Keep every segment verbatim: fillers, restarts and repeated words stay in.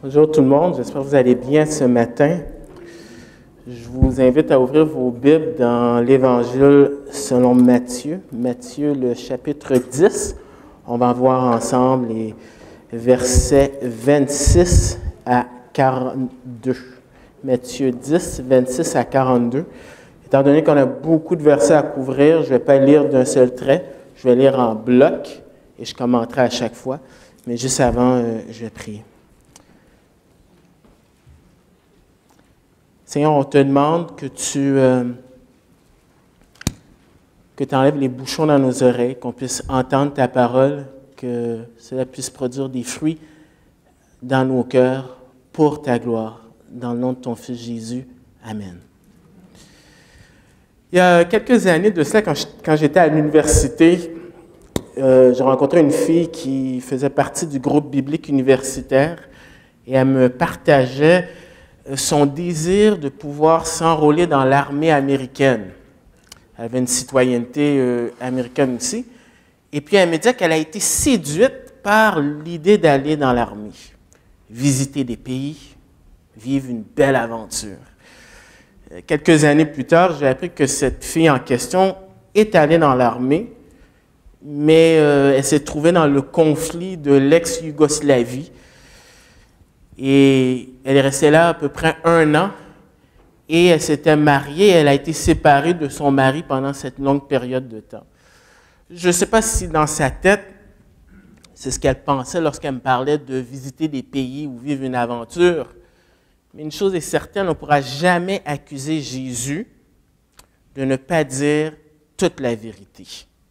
Bonjour tout le monde, j'espère que vous allez bien ce matin. Je vous invite à ouvrir vos Bibles dans l'Évangile selon Matthieu, Matthieu le chapitre dix. On va voir ensemble les versets vingt-six à quarante-deux. Matthieu dix, vingt-six à quarante-deux. Étant donné qu'on a beaucoup de versets à couvrir, je ne vais pas lire d'un seul trait, je vais lire en bloc et je commenterai à chaque fois. Mais juste avant, euh, je vais prier. Seigneur, on te demande que tu euh, que tu enlèves les bouchons dans nos oreilles, qu'on puisse entendre ta parole, que cela puisse produire des fruits dans nos cœurs pour ta gloire. Dans le nom de ton Fils Jésus. Amen. Il y a quelques années de cela, quand, je, quand j'étais à l'université, euh, j'ai rencontré une fille qui faisait partie du groupe biblique universitaire et elle me partageait son désir de pouvoir s'enrôler dans l'armée américaine. Elle avait une citoyenneté euh, américaine aussi. Et puis, elle me disait qu'elle a été séduite par l'idée d'aller dans l'armée, visiter des pays, vivre une belle aventure. Quelques années plus tard, j'ai appris que cette fille en question est allée dans l'armée, mais euh, elle s'est trouvée dans le conflit de l'ex-Yougoslavie. Et elle est restée là à peu près un an et elle s'était mariée, elle a été séparée de son mari pendant cette longue période de temps. Je ne sais pas si dans sa tête, c'est ce qu'elle pensait lorsqu'elle me parlait de visiter des pays ou vivre une aventure, mais une chose est certaine, on ne pourra jamais accuser Jésus de ne pas dire toute la vérité,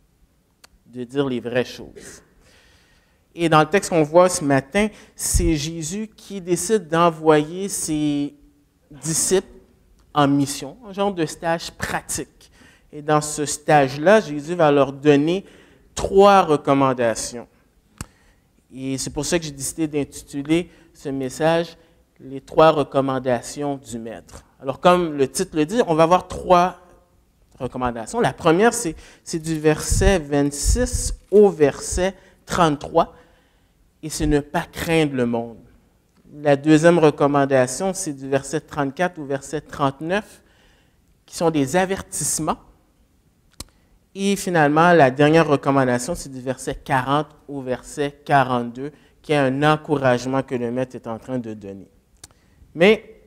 de dire les vraies choses. Et dans le texte qu'on voit ce matin, c'est Jésus qui décide d'envoyer ses disciples en mission, un genre de stage pratique. Et dans ce stage-là, Jésus va leur donner trois recommandations. Et c'est pour ça que j'ai décidé d'intituler ce message « Les trois recommandations du Maître ». Alors, comme le titre le dit, on va avoir trois recommandations. La première, c'est, c'est du verset vingt-six au verset trente-trois. Et c'est ne pas craindre le monde. La deuxième recommandation, c'est du verset trente-quatre au verset trente-neuf, qui sont des avertissements. Et finalement, la dernière recommandation, c'est du verset quarante au verset quarante-deux, qui est un encouragement que le Maître est en train de donner. Mais,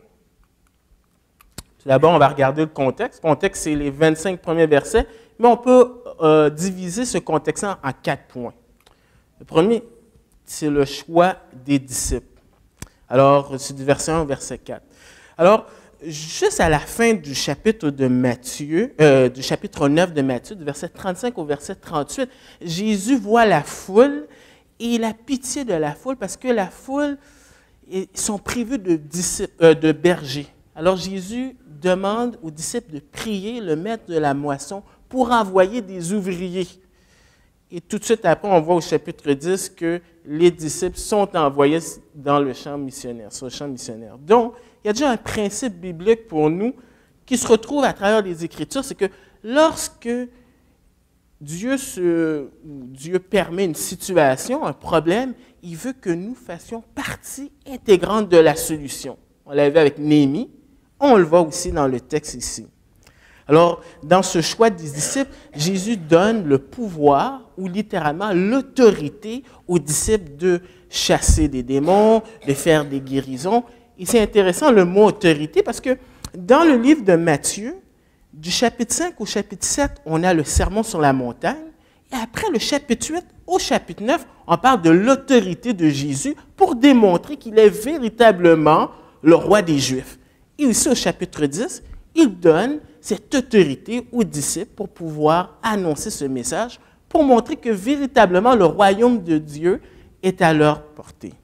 tout d'abord, on va regarder le contexte. Le contexte, c'est les vingt-cinq premiers versets, mais on peut euh, diviser ce contexte en quatre points. Le premier, c'est le choix des disciples. Alors, c'est du verset un au verset quatre. Alors, juste à la fin du chapitre de Matthieu, euh, du chapitre neuf de Matthieu, du verset trente-cinq au verset trente-huit, Jésus voit la foule et il a pitié de la foule parce que la foule ils sont privés de, disciples, euh, de bergers. Alors, Jésus demande aux disciples de prier le maître de la moisson pour envoyer des ouvriers. Et tout de suite après, on voit au chapitre dix que les disciples sont envoyés dans le champ missionnaire, sur le champ missionnaire. Donc, il y a déjà un principe biblique pour nous qui se retrouve à travers les Écritures, c'est que lorsque Dieu, se, Dieu permet une situation, un problème, il veut que nous fassions partie intégrante de la solution. On l'a vu avec Néhémie, on le voit aussi dans le texte ici. Alors, dans ce choix des disciples, Jésus donne le pouvoir, ou littéralement l'autorité aux disciples de chasser des démons, de faire des guérisons. Et c'est intéressant le mot autorité parce que dans le livre de Matthieu, du chapitre cinq au chapitre sept, on a le sermon sur la montagne. Et après le chapitre huit au chapitre neuf, on parle de l'autorité de Jésus pour démontrer qu'il est véritablement le roi des Juifs. Et aussi au chapitre dix, il donne cette autorité aux disciples pour pouvoir annoncer ce message, pour montrer que véritablement le royaume de Dieu est à leur portée.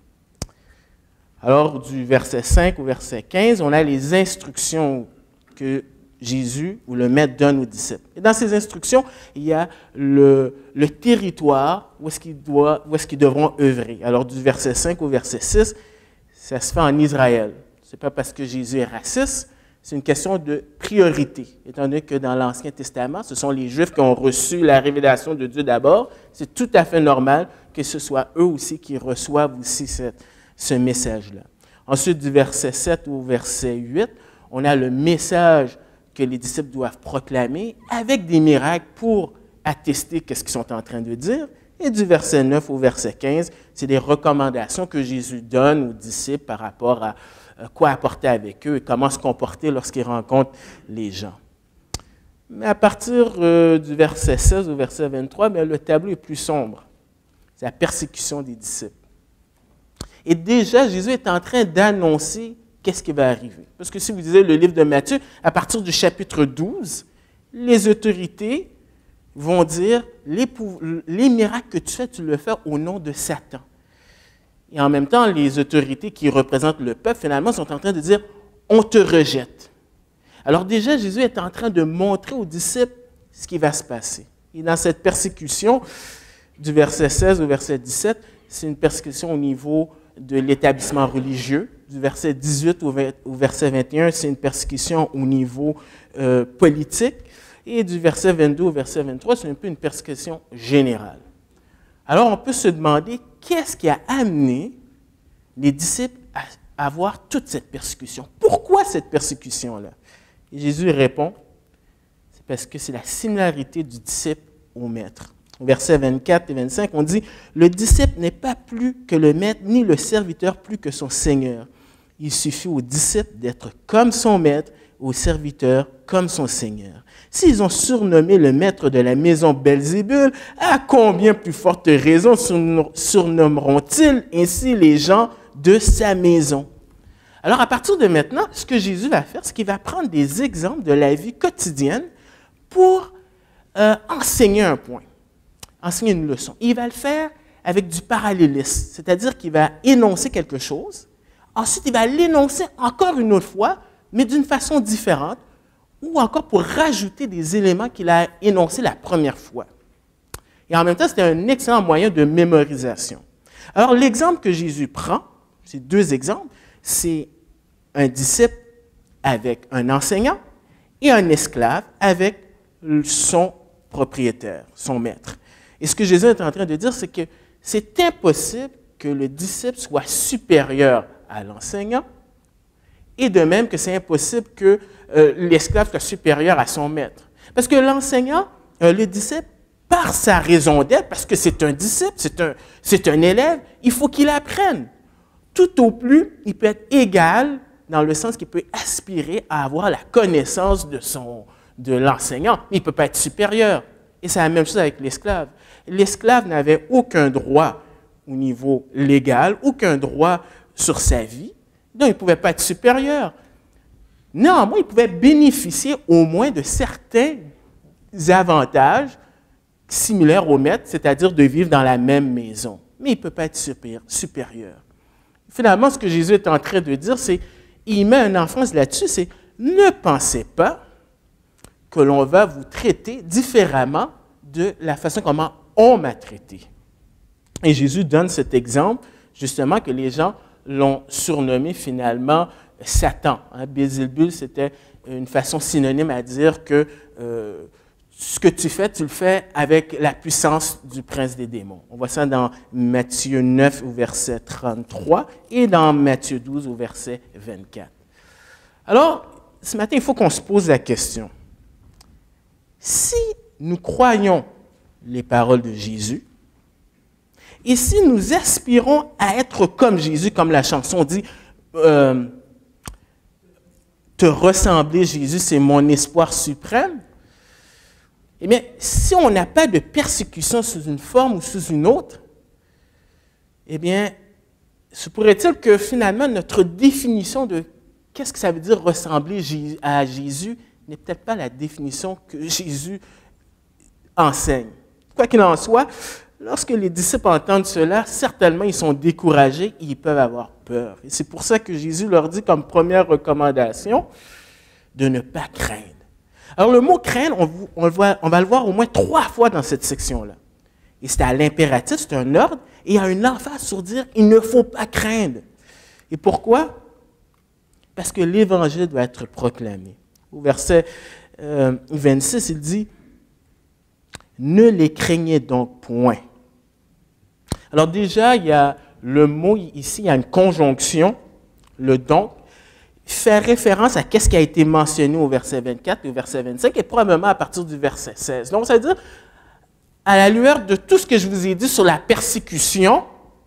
Alors, du verset cinq au verset quinze, on a les instructions que Jésus ou le Maître donne aux disciples. Et dans ces instructions, il y a le, le territoire où est-ce qu'ils doivent, où est-ce qu'ils devront œuvrer. Alors, du verset cinq au verset six, ça se fait en Israël. Ce n'est pas parce que Jésus est raciste, c'est une question de priorité. Étant donné que dans l'Ancien Testament, ce sont les Juifs qui ont reçu la révélation de Dieu d'abord, c'est tout à fait normal que ce soit eux aussi qui reçoivent aussi cette, ce message-là. Ensuite, du verset sept au verset huit, on a le message que les disciples doivent proclamer avec des miracles pour attester ce qu'ils sont en train de dire. Et du verset neuf au verset quinze, c'est des recommandations que Jésus donne aux disciples par rapport à quoi apporter avec eux et comment se comporter lorsqu'ils rencontrent les gens. Mais à partir euh, du verset seize au verset vingt-trois, bien, le tableau est plus sombre. C'est la persécution des disciples. Et déjà, Jésus est en train d'annoncer qu'est-ce qui va arriver. Parce que si vous lisez le livre de Matthieu, à partir du chapitre douze, les autorités vont dire, les, les miracles que tu fais, tu le fais au nom de Satan. Et en même temps, les autorités qui représentent le peuple, finalement, sont en train de dire, on te rejette. Alors déjà, Jésus est en train de montrer aux disciples ce qui va se passer. Et dans cette persécution, du verset seize au verset dix-sept, c'est une persécution au niveau de l'établissement religieux. Du verset dix-huit au verset vingt et un, c'est une persécution au niveau euh, politique. Et du verset vingt-deux au verset vingt-trois, c'est un peu une persécution générale. Alors, on peut se demander qu'est-ce qui a amené les disciples à avoir toute cette persécution. Pourquoi cette persécution-là? Et Jésus répond, c'est parce que c'est la similarité du disciple au maître. Au verset vingt-quatre et vingt-cinq, on dit, « Le disciple n'est pas plus que le maître, ni le serviteur plus que son Seigneur. Il suffit au disciple d'être comme son maître, au serviteur comme son Seigneur. S'ils ont surnommé le maître de la maison Belzébul, à combien plus forte raison surnommeront-ils ainsi les gens de sa maison? » Alors, à partir de maintenant, ce que Jésus va faire, c'est qu'il va prendre des exemples de la vie quotidienne pour euh, enseigner un point, enseigner une leçon. Et il va le faire avec du parallélisme, c'est-à-dire qu'il va énoncer quelque chose, ensuite il va l'énoncer encore une autre fois, mais d'une façon différente, ou encore pour rajouter des éléments qu'il a énoncés la première fois. Et en même temps, c'était un excellent moyen de mémorisation. Alors, l'exemple que Jésus prend, c'est deux exemples, c'est un disciple avec un enseignant et un esclave avec son propriétaire, son maître. Et ce que Jésus est en train de dire, c'est que c'est impossible que le disciple soit supérieur à l'enseignant, et de même que c'est impossible que euh, l'esclave soit supérieur à son maître. Parce que l'enseignant, euh, le disciple, par sa raison d'être, parce que c'est un disciple, c'est un, c'est un élève, il faut qu'il apprenne. Tout au plus, il peut être égal dans le sens qu'il peut aspirer à avoir la connaissance de, son, de l'enseignant, mais il ne peut pas être supérieur. Et c'est la même chose avec l'esclave. L'esclave n'avait aucun droit au niveau légal, aucun droit sur sa vie, donc il ne pouvait pas être supérieur. Néanmoins, il pouvait bénéficier au moins de certains avantages similaires au maître, c'est-à-dire de vivre dans la même maison. Mais il ne peut pas être supérieur. Finalement, ce que Jésus est en train de dire, c'est, il met un emphase là-dessus, c'est ne pensez pas que l'on va vous traiter différemment de la façon comment on m'a traité. Et Jésus donne cet exemple, justement, que les gens l'ont surnommé finalement Satan. Hein, Belzébul, c'était une façon synonyme à dire que euh, ce que tu fais, tu le fais avec la puissance du prince des démons. On voit ça dans Matthieu neuf au verset trente-trois et dans Matthieu douze au verset vingt-quatre. Alors, ce matin, il faut qu'on se pose la question. Si nous croyons les paroles de Jésus, et si nous aspirons à être comme Jésus, comme la chanson dit, euh, te ressembler, Jésus, c'est mon espoir suprême, eh bien, si on n'a pas de persécution sous une forme ou sous une autre, eh bien, se pourrait-il que finalement notre définition de qu'est-ce que ça veut dire ressembler à Jésus n'est peut-être pas la définition que Jésus enseigne. Quoi qu'il en soit, lorsque les disciples entendent cela, certainement ils sont découragés et ils peuvent avoir peur. Et c'est pour ça que Jésus leur dit comme première recommandation de ne pas craindre. Alors le mot craindre, on, on, le voit, on va le voir au moins trois fois dans cette section-là. Et c'est à l'impératif, c'est un ordre, et il y a une emphase sur dire il ne faut pas craindre. Et pourquoi? Parce que l'Évangile doit être proclamé. Au verset euh, vingt-six, il dit « Ne les craignez donc point ». Alors déjà, il y a le mot ici, il y a une conjonction. le donc, fait référence à ce qui a été mentionné au verset vingt-quatre et au verset vingt-cinq, et probablement à partir du verset seize. Donc, ça veut dire, à la lueur de tout ce que je vous ai dit sur la persécution,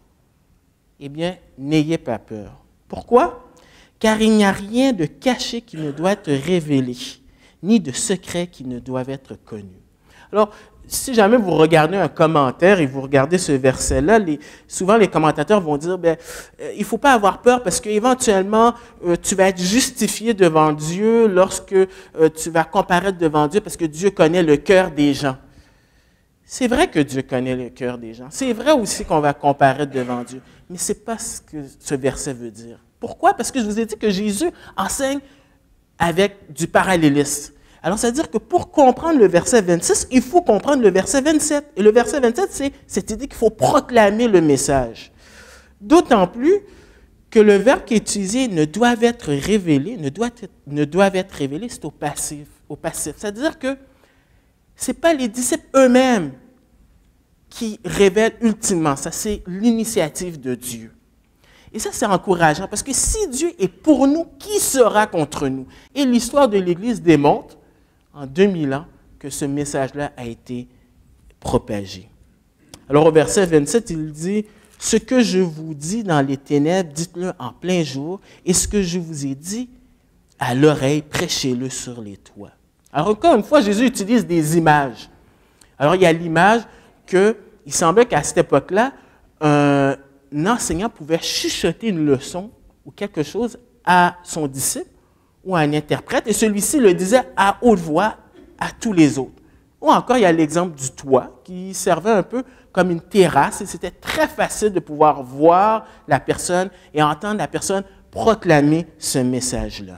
eh bien, n'ayez pas peur. Pourquoi? Car il n'y a rien de caché qui ne doit être révélé, ni de secret qui ne doivent être connus. Alors, si jamais vous regardez un commentaire et vous regardez ce verset-là, les, souvent les commentateurs vont dire, ben, euh, il ne faut pas avoir peur parce qu'éventuellement, euh, tu vas être justifié devant Dieu lorsque euh, tu vas comparaître devant Dieu parce que Dieu connaît le cœur des gens. C'est vrai que Dieu connaît le cœur des gens. C'est vrai aussi qu'on va comparaître devant Dieu. Mais ce n'est pas ce que ce verset veut dire. Pourquoi? Parce que je vous ai dit que Jésus enseigne avec du parallélisme. Alors, c'est-à-dire que pour comprendre le verset vingt-six, il faut comprendre le verset vingt-sept. Et le verset vingt-sept, c'est cette idée qu'il faut proclamer le message. D'autant plus que le verbe qui est utilisé ne doit être révélé, ne doit être, ne doit être révélé, c'est au passif. Au passif. C'est-à-dire que ce n'est pas les disciples eux-mêmes qui révèlent ultimement ça, c'est l'initiative de Dieu. Et ça, c'est encourageant, parce que si Dieu est pour nous, qui sera contre nous? Et l'histoire de l'Église démontre, en deux mille ans, que ce message-là a été propagé. Alors, au verset vingt-sept, il dit, « Ce que je vous dis dans les ténèbres, dites-le en plein jour, et ce que je vous ai dit à l'oreille, prêchez-le sur les toits. » Alors, encore une fois, Jésus utilise des images. Alors, il y a l'image qu'il semblait qu'à cette époque-là, un enseignant pouvait chuchoter une leçon ou quelque chose à son disciple ou à un interprète, et celui-ci le disait à haute voix à tous les autres. Ou encore, il y a l'exemple du toit qui servait un peu comme une terrasse, et c'était très facile de pouvoir voir la personne et entendre la personne proclamer ce message-là.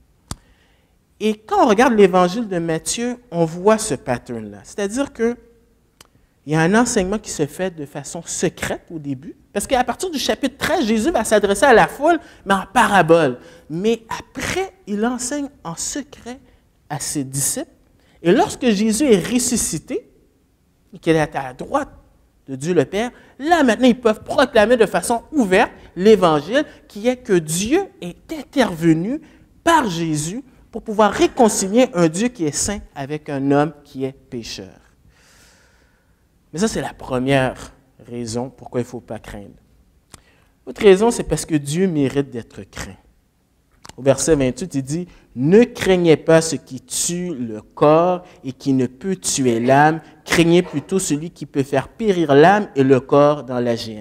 Et quand on regarde l'évangile de Matthieu, on voit ce pattern-là. C'est-à-dire qu'il y a un enseignement qui se fait de façon secrète au début, parce qu'à partir du chapitre treize, Jésus va s'adresser à la foule, mais en parabole. Mais après, il enseigne en secret à ses disciples. Et lorsque Jésus est ressuscité, et qu'il est à la droite de Dieu le Père, là maintenant, ils peuvent proclamer de façon ouverte l'évangile, qui est que Dieu est intervenu par Jésus pour pouvoir réconcilier un Dieu qui est saint avec un homme qui est pécheur. Mais ça, c'est la première raison pourquoi il ne faut pas craindre. L'autre raison, c'est parce que Dieu mérite d'être craint. Au verset vingt-huit, il dit, « Ne craignez pas ce qui tue le corps et qui ne peut tuer l'âme, craignez plutôt celui qui peut faire périr l'âme et le corps dans la géhenne. »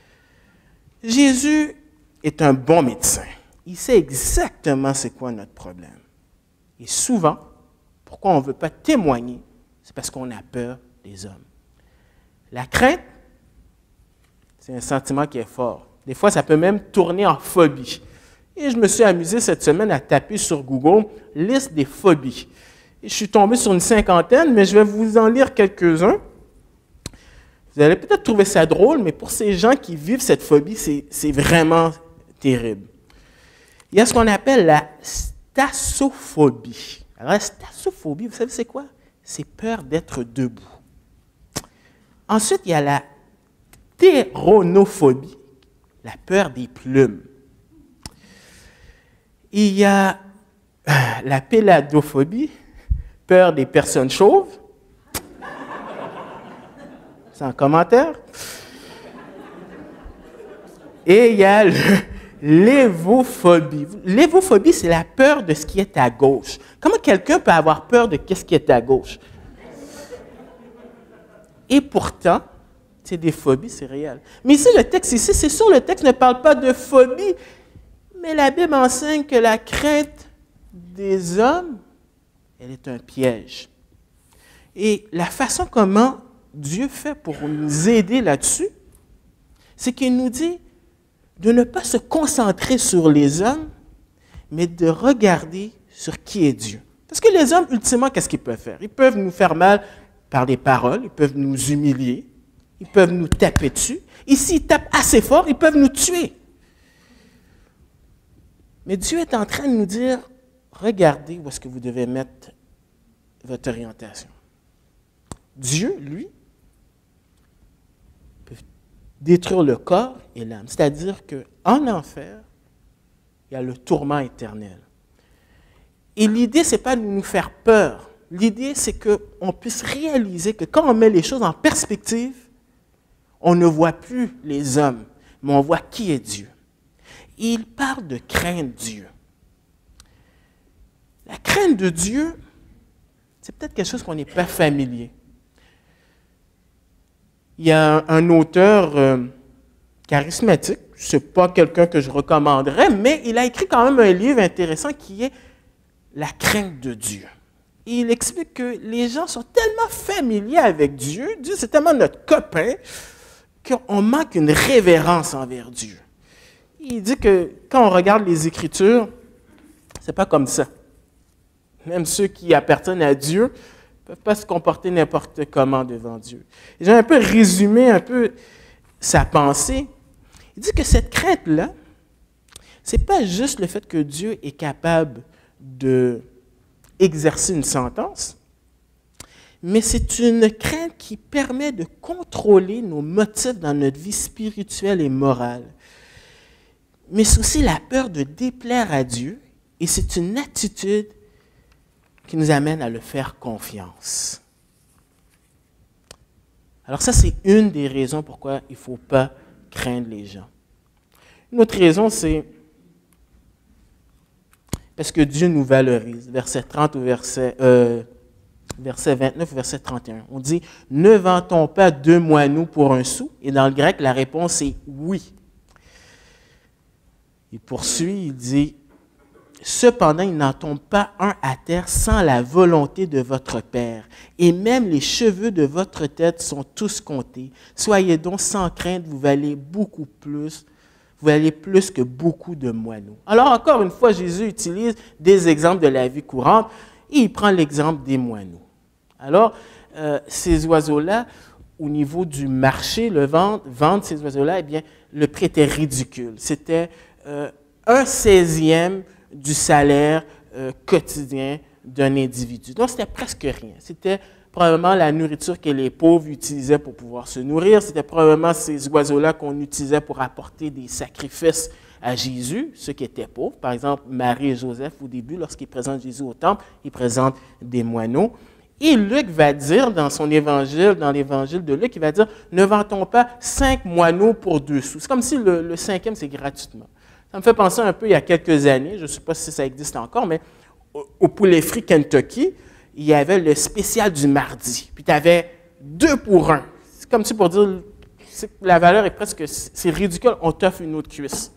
Jésus est un bon médecin. Il sait exactement c'est quoi notre problème. Et souvent, pourquoi on ne veut pas témoigner, c'est parce qu'on a peur des hommes. La crainte, c'est un sentiment qui est fort. Des fois, ça peut même tourner en phobie. Et je me suis amusé cette semaine à taper sur Google « liste des phobies ». Et je suis tombé sur une cinquantaine, mais je vais vous en lire quelques-uns. Vous allez peut-être trouver ça drôle, mais pour ces gens qui vivent cette phobie, c'est, c'est vraiment terrible. Il y a ce qu'on appelle la stassophobie. Alors, la stassophobie, vous savez c'est quoi? C'est peur d'être debout. Ensuite, il y a la ptéronophobie, la peur des plumes. Il y a la péladophobie, peur des personnes chauves. C'est un commentaire. Et il y a le, l'évophobie. L'évophobie, c'est la peur de ce qui est à gauche. Comment quelqu'un peut avoir peur de ce qui est à gauche? Et pourtant, c'est des phobies, c'est réel. Mais ici, le texte ici, c'est sûr, le texte ne parle pas de phobie, mais la Bible enseigne que la crainte des hommes, elle est un piège. Et la façon comment Dieu fait pour nous aider là-dessus, c'est qu'il nous dit de ne pas se concentrer sur les hommes, mais de regarder sur qui est Dieu. Parce que les hommes, ultimement, qu'est-ce qu'ils peuvent faire? Ils peuvent nous faire mal par des paroles, ils peuvent nous humilier, ils peuvent nous taper dessus. Et s'ils tapent assez fort, ils peuvent nous tuer. Mais Dieu est en train de nous dire, regardez où est-ce que vous devez mettre votre orientation. Dieu, lui, peut détruire le corps et l'âme. C'est-à-dire qu'en enfer, il y a le tourment éternel. Et l'idée, ce n'est pas de nous faire peur. L'idée, c'est qu'on puisse réaliser que quand on met les choses en perspective, on ne voit plus les hommes, mais on voit qui est Dieu. Et il parle de craindre Dieu. La crainte de Dieu, c'est peut-être quelque chose qu'on n'est pas familier. Il y a un, un auteur euh, charismatique, ce n'est pas quelqu'un que je recommanderais, mais il a écrit quand même un livre intéressant qui est La crainte de Dieu. Et il explique que les gens sont tellement familiers avec Dieu, Dieu c'est tellement notre copain, qu'on manque une révérence envers Dieu. Il dit que quand on regarde les Écritures, ce n'est pas comme ça. Même ceux qui appartiennent à Dieu ne peuvent pas se comporter n'importe comment devant Dieu. J'ai un peu résumé un peu sa pensée. Il dit que cette crainte-là, ce n'est pas juste le fait que Dieu est capable d'exercer une sentence, mais c'est une crainte qui permet de contrôler nos motifs dans notre vie spirituelle et morale. Mais c'est aussi la peur de déplaire à Dieu, et c'est une attitude qui nous amène à le faire confiance. Alors ça, c'est une des raisons pourquoi il ne faut pas craindre les gens. Une autre raison, c'est parce que Dieu nous valorise. Verset trente ou verset, euh, verset vingt-neuf ou verset trente et un. On dit « Ne vend-on pas deux moineaux pour un sou ?» Et dans le grec, la réponse est « oui ». Il poursuit, il dit « Cependant, il n'en tombe pas un à terre sans la volonté de votre Père. Et même les cheveux de votre tête sont tous comptés. Soyez donc sans crainte, vous valez beaucoup plus. Vous valez plus que beaucoup de moineaux. » Alors, encore une fois, Jésus utilise des exemples de la vie courante et il prend l'exemple des moineaux. Alors, euh, ces oiseaux-là, au niveau du marché, le vendre, vendre ces oiseaux-là, eh bien, le prix était ridicule. C'était euh, un seizième du salaire euh, quotidien d'un individu. Donc, c'était presque rien. C'était probablement la nourriture que les pauvres utilisaient pour pouvoir se nourrir. C'était probablement ces oiseaux-là qu'on utilisait pour apporter des sacrifices à Jésus, ceux qui étaient pauvres. Par exemple, Marie et Joseph, au début, lorsqu'ils présentent Jésus au temple, ils présentent des moineaux. Et Luc va dire dans son évangile, dans l'évangile de Luc, il va dire « Ne vend-on pas cinq moineaux pour deux sous ?» C'est comme si le, le cinquième, c'est gratuitement. Ça me fait penser un peu il y a quelques années, je ne sais pas si ça existe encore, mais au, au poulet frit Kentucky, il y avait le spécial du mardi. Puis tu avais deux pour un. C'est comme si pour dire, la valeur est presque, c'est ridicule, on t'offre une autre cuisse.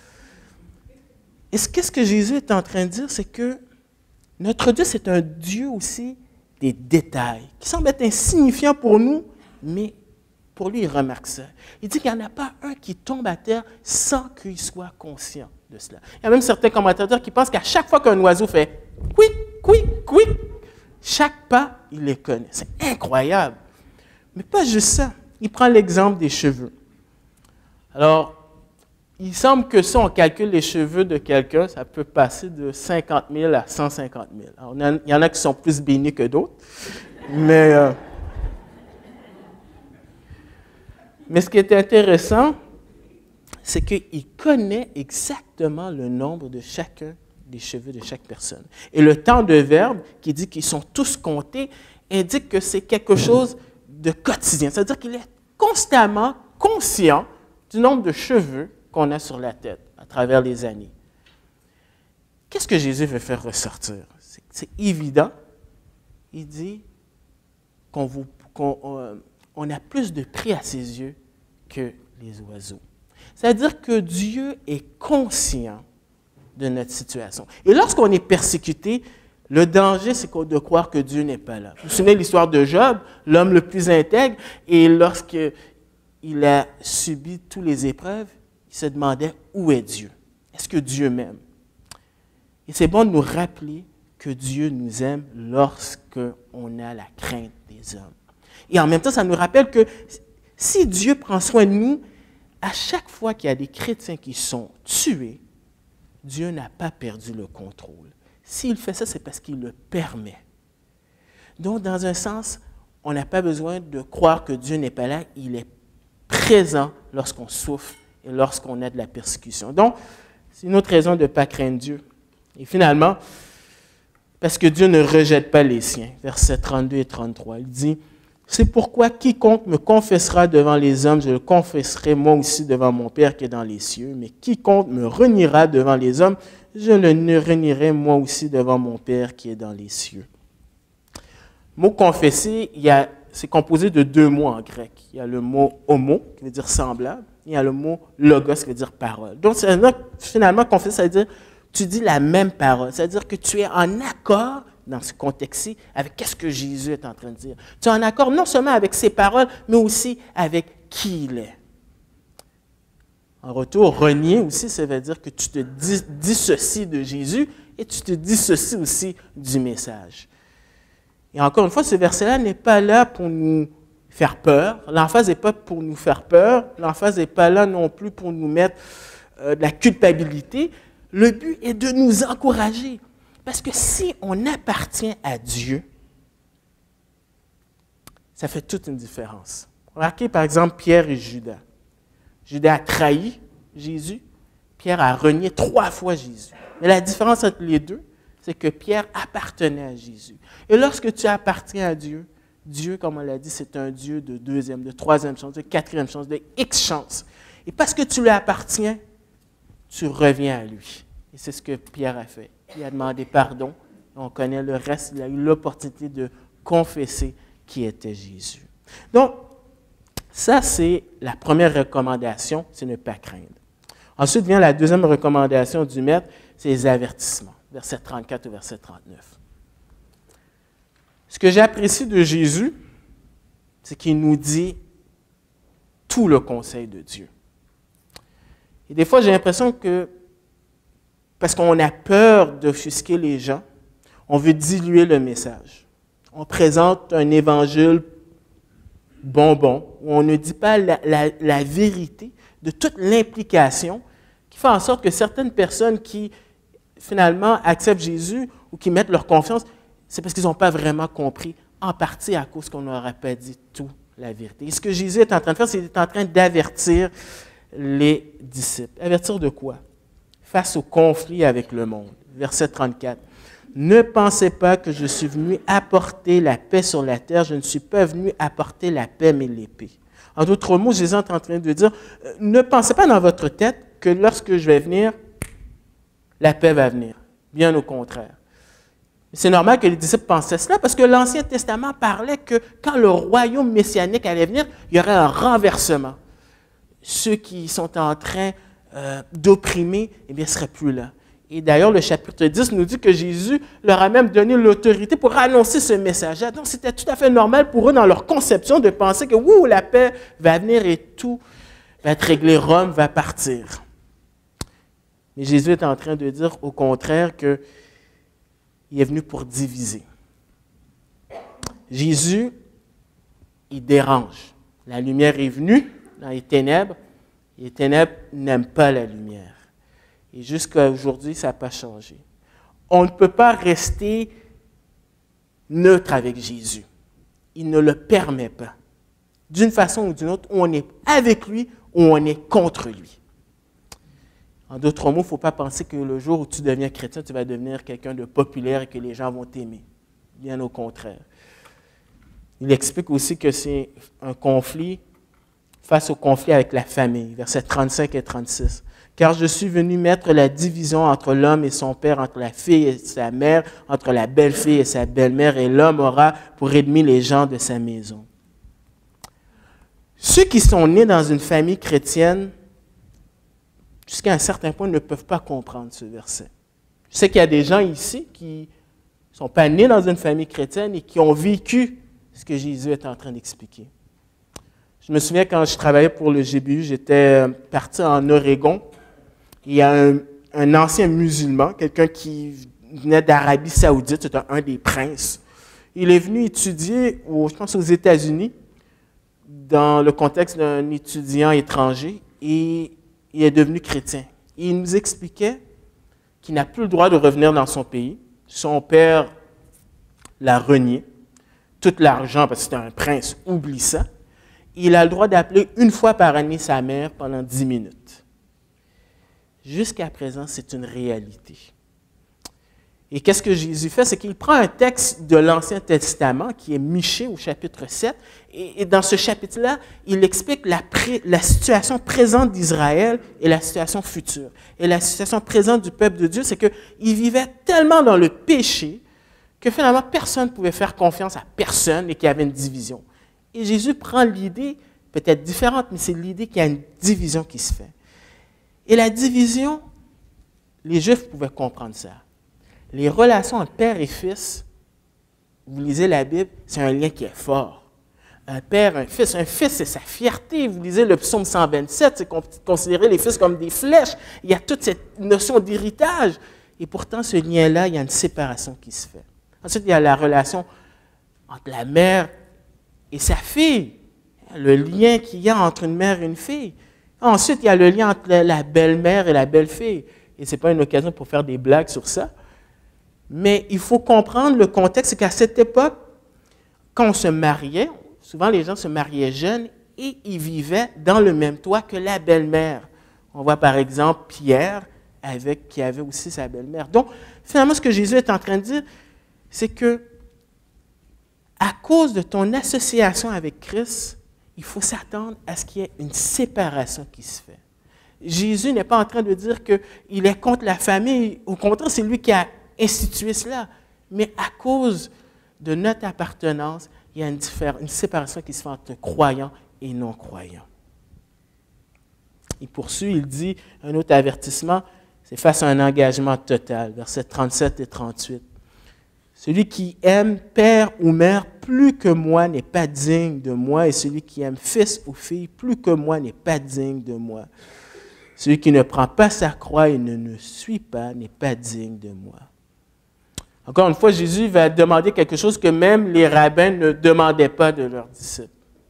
Et qu'est-ce que Jésus est en train de dire, c'est que notre Dieu, c'est un Dieu aussi des détails, qui semblent être insignifiants pour nous, mais pour lui, il remarque ça. Il dit qu'il n'y en a pas un qui tombe à terre sans qu'il soit conscient de cela. Il y a même certains commentateurs qui pensent qu'à chaque fois qu'un oiseau fait « quick, quick, quick », chaque pas, il les connaît. C'est incroyable. Mais pas juste ça. Il prend l'exemple des cheveux. Alors, il semble que si on calcule les cheveux de quelqu'un, ça peut passer de cinquante mille à cent cinquante mille. Alors, il y en a qui sont plus bénis que d'autres. Mais, euh, mais ce qui est intéressant, c'est qu'il connaît exactement le nombre de chacun des cheveux de chaque personne. Et le temps de verbe, qui dit qu'ils sont tous comptés, indique que c'est quelque chose de quotidien. C'est-à-dire qu'il est constamment conscient du nombre de cheveux qu'on a sur la tête à travers les années. Qu'est-ce que Jésus veut faire ressortir? C'est, c'est évident. Il dit qu'on, vous, qu'on euh, on a plus de prix à ses yeux que les oiseaux. C'est-à-dire que Dieu est conscient de notre situation. Et lorsqu'on est persécuté, le danger, c'est de croire que Dieu n'est pas là. Vous vous souvenez de l'histoire de Job, l'homme le plus intègre, et lorsqu'il a subi toutes les épreuves, il se demandait où est Dieu? Est-ce que Dieu m'aime? Et c'est bon de nous rappeler que Dieu nous aime lorsqu'on a la crainte des hommes. Et en même temps, ça nous rappelle que si Dieu prend soin de nous, à chaque fois qu'il y a des chrétiens qui sont tués, Dieu n'a pas perdu le contrôle. S'il fait ça, c'est parce qu'il le permet. Donc, dans un sens, on n'a pas besoin de croire que Dieu n'est pas là. Il est présent lorsqu'on souffre et lorsqu'on a de la persécution. Donc, C'est une autre raison de ne pas craindre Dieu. Et finalement, parce que Dieu ne rejette pas les siens. Versets trente-deux et trente-trois, il dit, « C'est pourquoi quiconque me confessera devant les hommes, je le confesserai moi aussi devant mon Père qui est dans les cieux. Mais quiconque me reniera devant les hommes, je le renierai moi aussi devant mon Père qui est dans les cieux. » Le mot « confesser », c'est composé de deux mots en grec. Il y a le mot « homo » qui veut dire « semblable », il y a le mot « logos » qui veut dire « parole ». Donc, finalement, confesser, ça veut dire tu dis la même parole. C'est-à-dire que tu es en accord, dans ce contexte-ci, avec ce que Jésus est en train de dire. Tu es en accord non seulement avec ses paroles, mais aussi avec qui il est. En retour, renier aussi, ça veut dire que tu te dissocies de Jésus et tu te dissocies aussi du message. Et encore une fois, ce verset-là n'est pas là pour nous faire peur. L'emphase n'est pas pour nous faire peur. L'emphase n'est pas là non plus pour nous mettre euh, de la culpabilité. Le but est de nous encourager. Parce que si on appartient à Dieu, ça fait toute une différence. Remarquez par exemple Pierre et Judas. Judas a trahi Jésus. Pierre a renié trois fois Jésus. Mais la différence entre les deux, c'est que Pierre appartenait à Jésus. Et lorsque tu appartiens à Dieu, Dieu, comme on l'a dit, c'est un Dieu de deuxième, de troisième chance, de quatrième chance, de X chance. Et parce que tu lui appartiens, tu reviens à lui. Et c'est ce que Pierre a fait. Il a demandé pardon. On connaît le reste. Il a eu l'opportunité de confesser qui était Jésus. Donc, ça, c'est la première recommandation, c'est ne pas craindre. Ensuite vient la deuxième recommandation du Maître, c'est les avertissements. Verset trente-quatre au verset trente-neuf. Ce que j'apprécie de Jésus, c'est qu'il nous dit tout le conseil de Dieu. Et des fois, j'ai l'impression que, parce qu'on a peur d'offusquer les gens, on veut diluer le message. On présente un évangile bonbon, où on ne dit pas la, la, la vérité de toute l'implication qui fait en sorte que certaines personnes qui, finalement, acceptent Jésus ou qui mettent leur confiance, c'est parce qu'ils n'ont pas vraiment compris, en partie à cause qu'on n'aurait pas dit toute la vérité. Et ce que Jésus est en train de faire, c'est qu'il est en train d'avertir les disciples. Avertir de quoi? Face au conflit avec le monde. Verset trente-quatre. « Ne pensez pas que je suis venu apporter la paix sur la terre. Je ne suis pas venu apporter la paix, mais l'épée. » En d'autres mots, Jésus est en train de dire, ne pensez pas dans votre tête que lorsque je vais venir, la paix va venir. Bien au contraire. C'est normal que les disciples pensaient cela parce que l'Ancien Testament parlait que quand le royaume messianique allait venir, il y aurait un renversement. Ceux qui sont en train euh, d'opprimer, eh bien, ne seraient plus là. Et d'ailleurs, le chapitre dix nous dit que Jésus leur a même donné l'autorité pour annoncer ce message-là. Donc, c'était tout à fait normal pour eux, dans leur conception, de penser que, ouh, la paix va venir et tout va être réglé, Rome va partir. Mais Jésus est en train de dire, au contraire, qu'il est venu pour diviser. Jésus, il dérange. La lumière est venue dans les ténèbres. Les ténèbres n'aiment pas la lumière. Et jusqu'à aujourd'hui, ça n'a pas changé. On ne peut pas rester neutre avec Jésus. Il ne le permet pas. D'une façon ou d'une autre, on est avec lui ou on est contre lui. En d'autres mots, il ne faut pas penser que le jour où tu deviens chrétien, tu vas devenir quelqu'un de populaire et que les gens vont t'aimer. Bien au contraire. Il explique aussi que c'est un conflit face au conflit avec la famille, versets trente-cinq et trente-six. « Car je suis venu mettre la division entre l'homme et son père, entre la fille et sa mère, entre la belle-fille et sa belle-mère, et l'homme aura pour ennemis les gens de sa maison. » Ceux qui sont nés dans une famille chrétienne, jusqu'à un certain point, ne peuvent pas comprendre ce verset. Je sais qu'il y a des gens ici qui ne sont pas nés dans une famille chrétienne et qui ont vécu ce que Jésus est en train d'expliquer. Je me souviens quand je travaillais pour le G B U, j'étais parti en Oregon. Il y a un, un ancien musulman, quelqu'un qui venait d'Arabie Saoudite, c'était un, un des princes. Il est venu étudier, au, je pense aux États-Unis, dans le contexte d'un étudiant étranger, et il est devenu chrétien. Et il nous expliquait qu'il n'a plus le droit de revenir dans son pays. Son père l'a renié. Tout l'argent, parce que c'était un prince, oublie ça. Il a le droit d'appeler une fois par année sa mère pendant dix minutes. jusqu'à présent, c'est une réalité. Et qu'est-ce que Jésus fait? C'est qu'il prend un texte de l'Ancien Testament, qui est Michée au chapitre sept, et, et dans ce chapitre-là, il explique la, pré, la situation présente d'Israël et la situation future. Et la situation présente du peuple de Dieu, c'est qu'il vivait tellement dans le péché que finalement, personne ne pouvait faire confiance à personne et qu'il y avait une division. Et Jésus prend l'idée, peut-être différente, mais c'est l'idée qu'il y a une division qui se fait. Et la division, les Juifs pouvaient comprendre ça. Les relations entre père et fils, vous lisez la Bible, c'est un lien qui est fort. Un père, un fils. Un fils, c'est sa fierté. Vous lisez le psaume cent vingt-sept, c'est considérer les fils comme des flèches. Il y a toute cette notion d'héritage. Et pourtant, ce lien-là, il y a une séparation qui se fait. Ensuite, il y a la relation entre la mère et sa fille. Le lien qu'il y a entre une mère et une fille. Ensuite, il y a le lien entre la belle-mère et la belle-fille. Et ce n'est pas une occasion pour faire des blagues sur ça. Mais il faut comprendre le contexte, c'est qu'à cette époque, quand on se mariait, souvent les gens se mariaient jeunes et ils vivaient dans le même toit que la belle-mère. On voit par exemple Pierre avec, qui avait aussi sa belle-mère. Donc, finalement, ce que Jésus est en train de dire, c'est que à cause de ton association avec Christ, il faut s'attendre à ce qu'il y ait une séparation qui se fait. Jésus n'est pas en train de dire qu'il est contre la famille. Au contraire, c'est lui qui a institué cela. Mais à cause de notre appartenance, il y a une, une séparation qui se fait entre croyants et non-croyants. Il poursuit, il dit, un autre avertissement, c'est face à un engagement total, versets trente-sept et trente-huit. Celui qui aime père ou mère plus que moi n'est pas digne de moi, et celui qui aime fils ou fille plus que moi n'est pas digne de moi. Celui qui ne prend pas sa croix et ne me suit pas n'est pas digne de moi. Encore une fois, Jésus va demander quelque chose que même les rabbins ne demandaient pas de leurs disciples.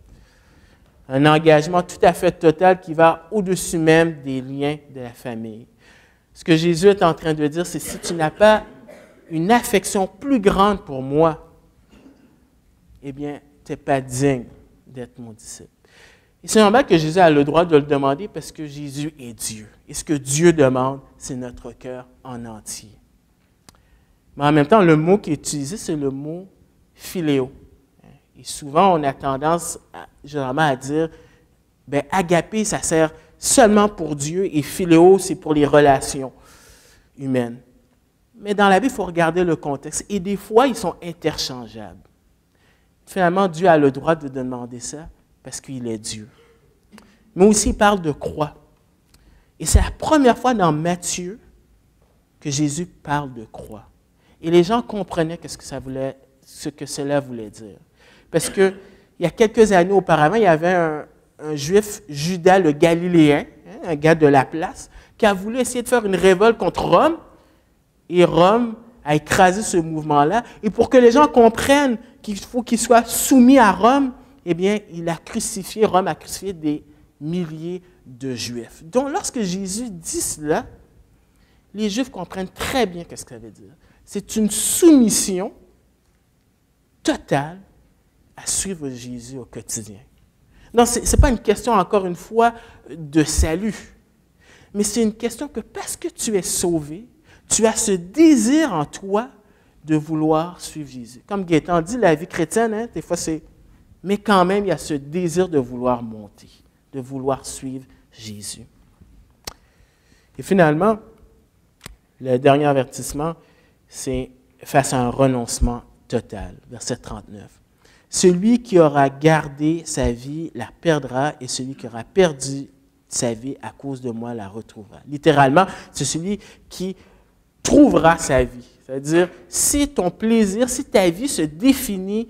Un engagement tout à fait total qui va au-dessus même des liens de la famille. Ce que Jésus est en train de dire, c'est si tu n'as pas une affection plus grande pour moi, eh bien, tu n'es pas digne d'être mon disciple. Et c'est normal que Jésus a le droit de le demander parce que Jésus est Dieu. Et ce que Dieu demande, c'est notre cœur en entier. Mais en même temps, le mot qui est utilisé, c'est le mot « philéo ». Et souvent, on a tendance, à, généralement, à dire bien, « agapé », ça sert seulement pour Dieu et « philéo », c'est pour les relations humaines. Mais dans la Bible, il faut regarder le contexte. Et des fois, ils sont interchangeables. Finalement, Dieu a le droit de demander ça parce qu'il est Dieu. Mais aussi, il parle de croix. Et c'est la première fois dans Matthieu que Jésus parle de croix. Et les gens comprenaient ce que, ça voulait, ce que cela voulait dire. Parce qu'il y a quelques années auparavant, il y avait un, un juif, Judas le Galiléen, hein, un gars de la place, qui a voulu essayer de faire une révolte contre Rome. Et Rome a écrasé ce mouvement-là. Et pour que les gens comprennent qu'il faut qu'ils soient soumis à Rome, eh bien, il a crucifié, Rome a crucifié des milliers de Juifs. Donc, lorsque Jésus dit cela, les Juifs comprennent très bien ce que ça veut dire. C'est une soumission totale à suivre Jésus au quotidien. Non, ce n'est pas une question, encore une fois, de salut, mais c'est une question que parce que tu es sauvé, tu as ce désir en toi de vouloir suivre Jésus. Comme Gaétan dit, la vie chrétienne, hein, des fois c'est... Mais quand même, il y a ce désir de vouloir monter, de vouloir suivre Jésus. Et finalement, le dernier avertissement, c'est face à un renoncement total. Verset trente-neuf. Celui qui aura gardé sa vie la perdra, et celui qui aura perdu sa vie à cause de moi la retrouvera. Littéralement, c'est celui qui trouvera sa vie. C'est-à-dire, si ton plaisir, si ta vie se définit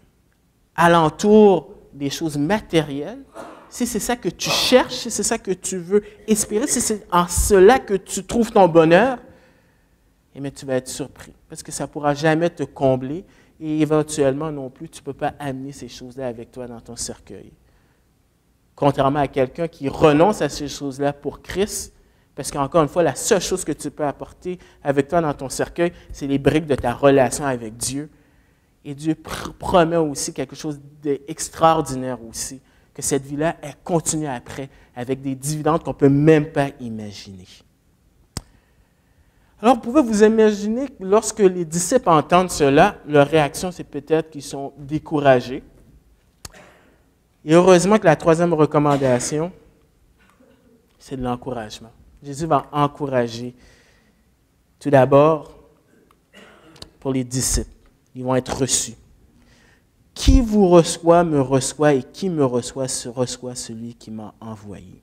alentour des choses matérielles, si c'est ça que tu cherches, si c'est ça que tu veux espérer, si c'est en cela que tu trouves ton bonheur, eh bien, tu vas être surpris parce que ça ne pourra jamais te combler et éventuellement non plus, tu ne peux pas amener ces choses-là avec toi dans ton cercueil. Contrairement à quelqu'un qui renonce à ces choses-là pour Christ, parce qu'encore une fois, la seule chose que tu peux apporter avec toi dans ton cercueil, c'est les briques de ta relation avec Dieu. Et Dieu pr- promet aussi quelque chose d'extraordinaire aussi, que cette vie-là, elle continue après, avec des dividendes qu'on ne peut même pas imaginer. Alors, vous pouvez vous imaginer que lorsque les disciples entendent cela, leur réaction, c'est peut-être qu'ils sont découragés. Et heureusement que la troisième recommandation, c'est de l'encouragement. Jésus va encourager. Tout d'abord, pour les disciples, ils vont être reçus. Qui vous reçoit, me reçoit, et qui me reçoit, se reçoit celui qui m'a envoyé.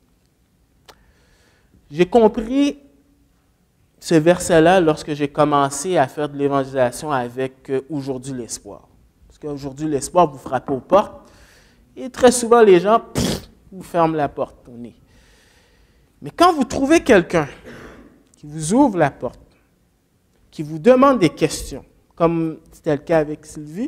J'ai compris ce verset-là lorsque j'ai commencé à faire de l'évangélisation avec euh, Aujourd'hui l'espoir. Parce qu'aujourd'hui l'espoir, vous frappez aux portes, et très souvent les gens pff, vous ferment la porte au nez. Mais quand vous trouvez quelqu'un qui vous ouvre la porte, qui vous demande des questions, comme c'était le cas avec Sylvie,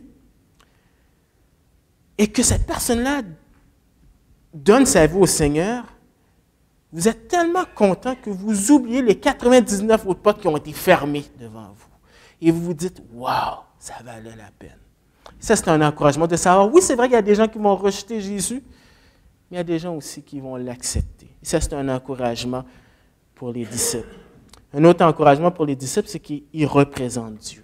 et que cette personne-là donne sa vie au Seigneur, vous êtes tellement content que vous oubliez les quatre-vingt-dix-neuf autres portes qui ont été fermées devant vous. Et vous vous dites, « Wow, ça valait la peine. » Ça, c'est un encouragement de savoir, oui, c'est vrai qu'il y a des gens qui vont rejeter Jésus, mais il y a des gens aussi qui vont l'accepter. Et ça, c'est un encouragement pour les disciples. Un autre encouragement pour les disciples, c'est qu'ils représentent Dieu.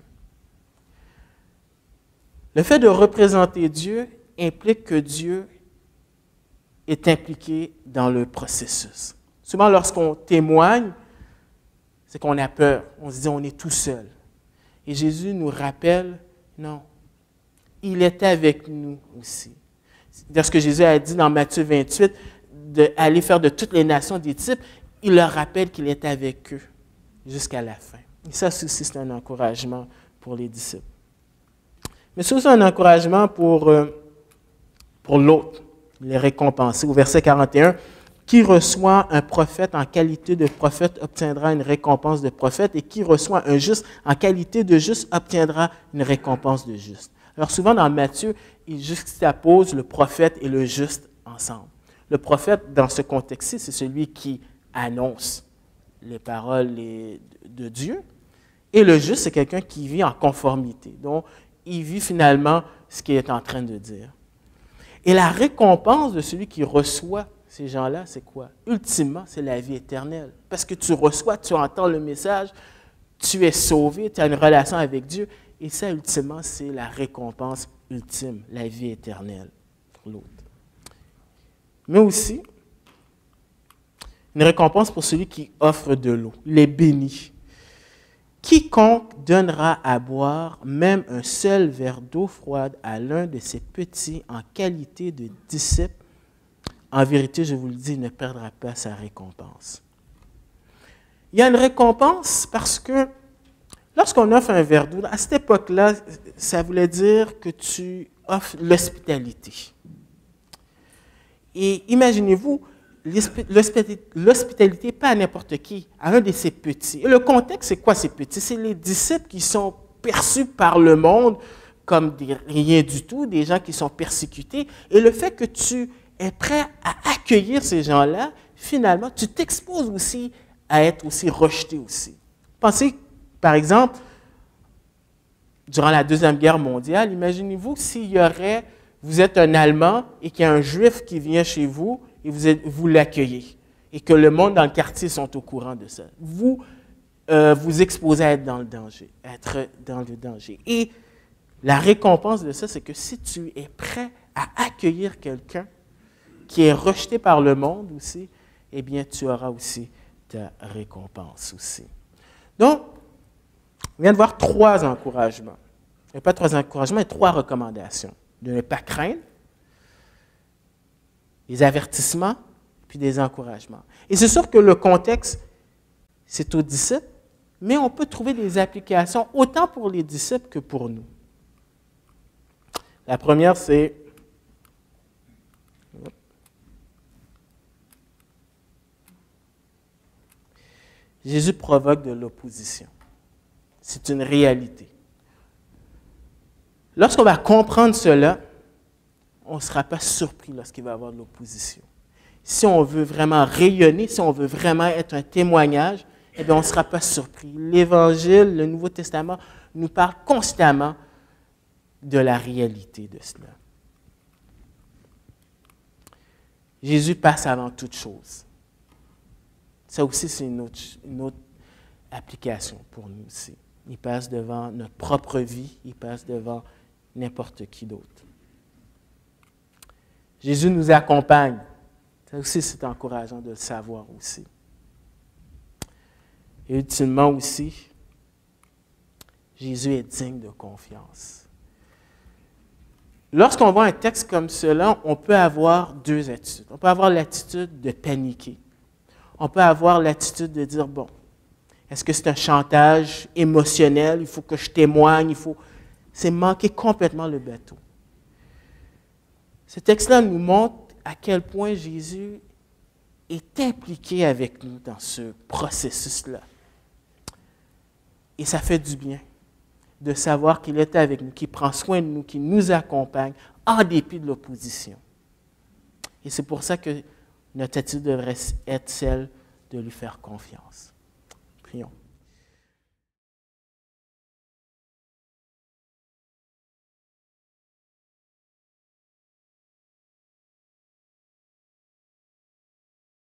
Le fait de représenter Dieu implique que Dieu est impliqué dans le processus. Souvent, lorsqu'on témoigne, c'est qu'on a peur. On se dit, on est tout seul. Et Jésus nous rappelle, non, il était avec nous aussi. C'est ce que Jésus a dit dans Matthieu vingt-huit, d'aller faire de toutes les nations des disciples, il leur rappelle qu'il est avec eux jusqu'à la fin. Et ça aussi, c'est un encouragement pour les disciples. Mais c'est aussi un encouragement pour, euh, pour l'autre, les récompenser. Au verset quarante et un, « Qui reçoit un prophète en qualité de prophète obtiendra une récompense de prophète, et qui reçoit un juste en qualité de juste obtiendra une récompense de juste. » Alors souvent dans Matthieu, il juxtapose le prophète et le juste ensemble. Le prophète, dans ce contexte-ci, c'est celui qui annonce les paroles de Dieu, et le juste, c'est quelqu'un qui vit en conformité. Donc, il vit finalement ce qu'il est en train de dire. Et la récompense de celui qui reçoit ces gens-là, c'est quoi? Ultimement, c'est la vie éternelle. Parce que tu reçois, tu entends le message, tu es sauvé, tu as une relation avec Dieu. Et ça, ultimement, c'est la récompense ultime, la vie éternelle pour l'autre. Mais aussi, une récompense pour celui qui offre de l'eau, les bénis. Quiconque donnera à boire même un seul verre d'eau froide à l'un de ses petits en qualité de disciple, en vérité, je vous le dis, il ne perdra pas sa récompense. Il y a une récompense parce que lorsqu'on offre un verre d'eau, à cette époque-là, ça voulait dire que tu offres l'hospitalité. Et imaginez-vous, l'hospitalité, pas à n'importe qui, à un de ses petits. Et le contexte, c'est quoi ces petits? C'est les disciples qui sont perçus par le monde comme des rien du tout, des gens qui sont persécutés. Et le fait que tu es prêt à accueillir ces gens-là, finalement, tu t'exposes aussi à être aussi rejeté aussi. Pensez, par exemple, durant la Deuxième Guerre mondiale, imaginez-vous s'il y aurait, vous êtes un Allemand et qu'il y a un Juif qui vient chez vous, et vous, êtes, vous l'accueillez, et que le monde dans le quartier sont au courant de ça. Vous euh, vous exposez à être dans le danger, à être dans le danger. Et la récompense de ça, c'est que si tu es prêt à accueillir quelqu'un qui est rejeté par le monde aussi, eh bien, tu auras aussi ta récompense aussi. Donc, on vient de voir trois encouragements. Il n'y a pas trois encouragements, mais trois recommandations. De ne pas craindre, des avertissements, puis des encouragements. Et c'est sûr que le contexte, c'est aux disciples, mais on peut trouver des applications autant pour les disciples que pour nous. La première, c'est Jésus provoque de l'opposition. C'est une réalité. Lorsqu'on va comprendre cela, on ne sera pas surpris lorsqu'il va y avoir de l'opposition. Si on veut vraiment rayonner, si on veut vraiment être un témoignage, eh bien, on ne sera pas surpris. L'Évangile, le Nouveau Testament, nous parle constamment de la réalité de cela. Jésus passe avant toute chose. Ça aussi, c'est une autre, une autre application pour nous aussi. Il passe devant notre propre vie, il passe devant n'importe qui d'autre. Jésus nous accompagne. Ça aussi, c'est encourageant de le savoir aussi. Et ultimement aussi, Jésus est digne de confiance. Lorsqu'on voit un texte comme cela, on peut avoir deux attitudes. On peut avoir l'attitude de paniquer. On peut avoir l'attitude de dire, bon, est-ce que c'est un chantage émotionnel? Il faut que je témoigne, il faut... C'est manquer complètement le bateau. Ce texte-là nous montre à quel point Jésus est impliqué avec nous dans ce processus-là. Et ça fait du bien de savoir qu'il est avec nous, qu'il prend soin de nous, qu'il nous accompagne en dépit de l'opposition. Et c'est pour ça que notre attitude devrait être celle de lui faire confiance. Prions.